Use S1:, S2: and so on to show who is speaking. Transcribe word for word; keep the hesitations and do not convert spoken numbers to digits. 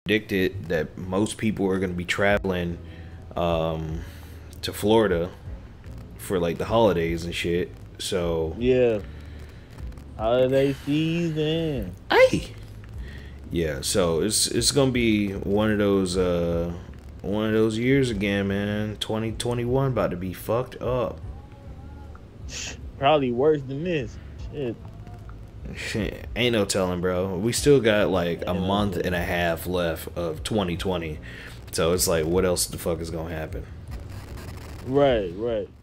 S1: predicted that most people are gonna be traveling um, to Florida for like the holidays and shit. So
S2: Yeah. Holiday season.
S1: hey, yeah. So it's it's gonna be one of those uh one of those years again, man. twenty twenty-one about to be fucked up.
S2: Probably worse than this. Shit.
S1: Shit, ain't no telling, bro. We still got like a
S2: Ain't no
S1: month
S2: telling.
S1: and a half left of twenty twenty. So it's like, what else the fuck is gonna happen?
S2: Right, right.